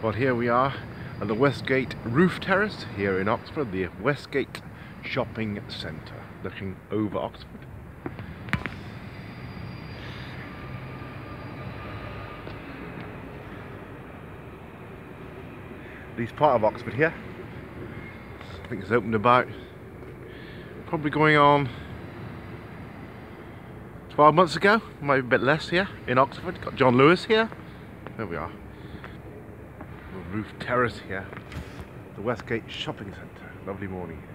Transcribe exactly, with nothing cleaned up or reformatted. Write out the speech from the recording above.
Well, here we are at the Westgate Roof Terrace here in Oxford, the Westgate Shopping Centre, looking over Oxford. This part of Oxford here, I think it's opened about, probably going on twelve months ago, maybe a bit less here in Oxford. Got John Lewis here. There we are. The Roof Terrace here, the Westgate Shopping Centre. Lovely morning.